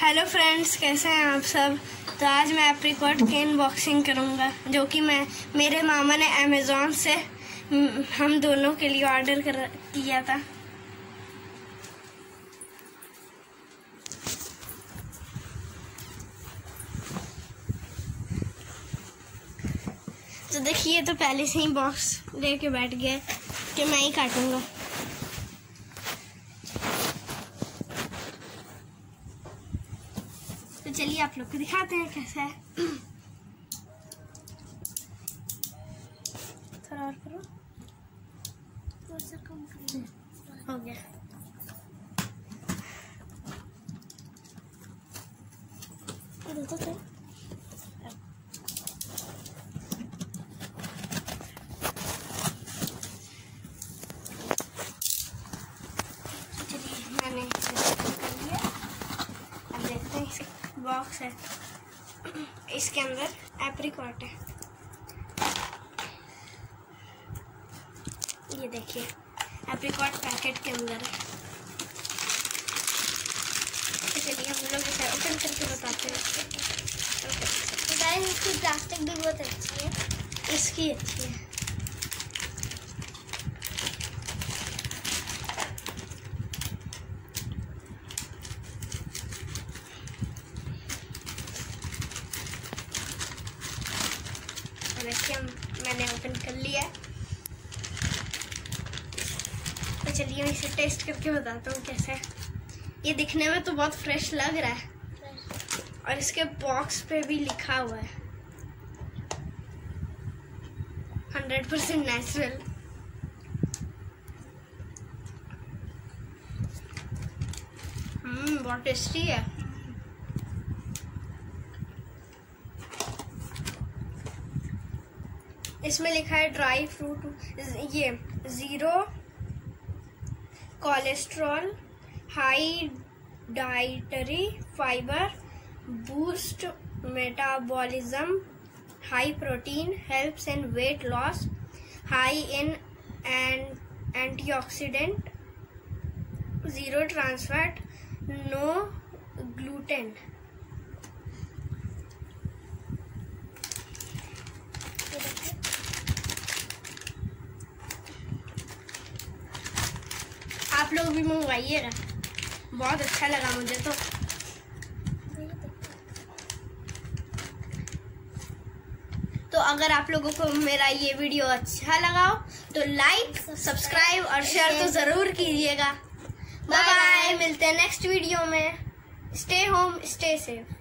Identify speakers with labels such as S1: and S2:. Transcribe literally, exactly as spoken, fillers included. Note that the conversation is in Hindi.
S1: हेलो फ्रेंड्स, कैसे हैं आप सब। तो आज मैं एप्रिकॉट की अनबॉक्सिंग करूंगा, जो कि मैं मेरे मामा ने अमेज़ॉन से हम दोनों के लिए ऑर्डर कर किया था। तो देखिए, तो पहले से ही बॉक्स लेके बैठ गए कि मैं ही काटूंगा। तो चलिए आप लोग को दिखाते हैं कैसा है। थोड़ा और करो, थोड़ा कम करो। हो गया। तो तो चलिए, मैंने कर लिया। अब देखते हैं इसका बॉक्स है, इसके अंदर एप्रिकॉट है। ये देखिए, एप्रिकॉट पैकेट के अंदर है। तो चलिए हम लोग इसे ओपन करके बताते हैं। गाइस, इसकी प्लास्टिक भी बहुत अच्छी है। इसकी अच्छी है। देखिए, मैंने ओपन कर लिया है। तो चलिए मैं इसे टेस्ट करके बताता हूँ कैसे है। ये दिखने में तो बहुत फ्रेश लग रहा है, और इसके बॉक्स पे भी लिखा हुआ है हंड्रेड परसेंट नेचुरल। हम्म बहुत टेस्टी है। इसमें लिखा है ड्राई फ्रूट, ये zero cholesterol, high dietary fibre, boost metabolism, high protein, helps in weight loss, high in and antioxidant, zero trans fat, no gluten. आप लोग भी मंगवाइएगा, बहुत अच्छा लगा मुझे तो। तो अगर आप लोगों को मेरा ये वीडियो अच्छा लगा हो तो लाइक, सब्सक्राइब और शेयर तो जरूर कीजिएगा। बाय बाय, मिलते हैं नेक्स्ट वीडियो में। Stay home, stay safe.